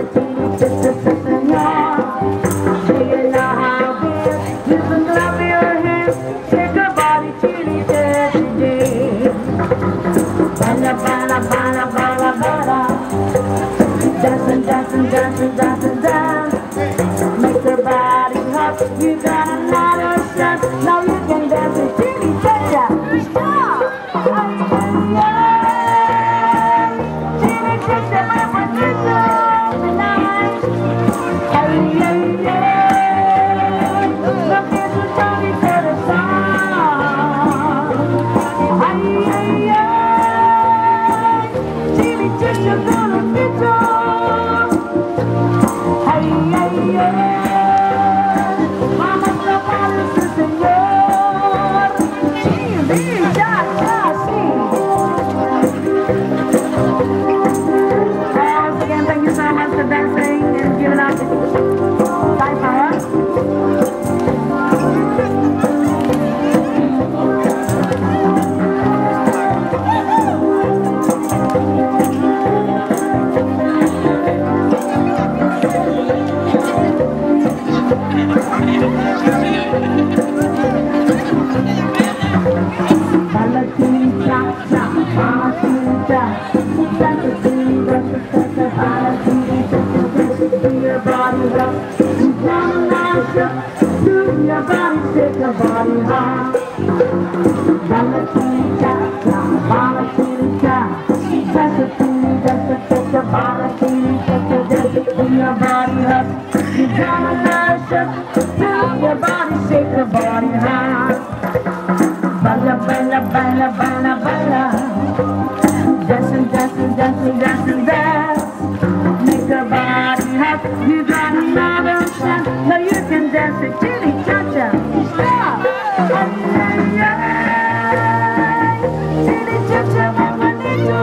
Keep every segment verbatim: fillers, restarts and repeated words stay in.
Dancing, dancing, dancing, dancing, dance. Make your body hot. You got another chance. Now you can dance with Chili Cha-Cha. Stop! Chili Cha-Cha, my position tonight. Hey, hey, hey. Look at the Johnny for the song. Hey, hey, hey. Chili Cha-Cha gonna fit on. Vamos a pararse, señor. Chili Cha-Cha, sí. Once again, thank you so much for dancing and giving up time for us. Your body, shake your body hard. Bala chili cha-cha, bala chili cha. That's a chili, that's a cha-cha, bala chili cha-cha, that's a chili. Your body hot, you gotta mash up. Move your body, shake your body hard. Bala, bala, bala, bala, bala. Dancing, dancing, dancing, dancing, dance. Make your body hot, you got another chance. Now you can dance with Chili Cha-Cha. Stop! Chili Cha-Cha, mama, nito.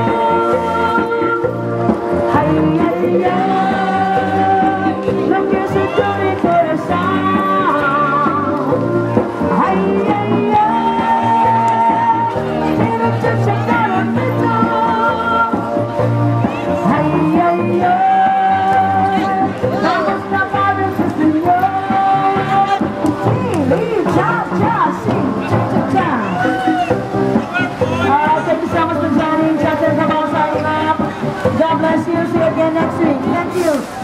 Hey, hey, hey. Look, it's a Johnny for the sound. Hey, hey, hey. Chili Cha-Cha, gonna fit on. Hey, hey, hey. Vamos a pararse, señor. Chili Cha-Cha, sing cha-cha-cha. Alright, thank you so much for joining. Cha-cha, come on, signing up. God bless you. See you again next week. Thank you.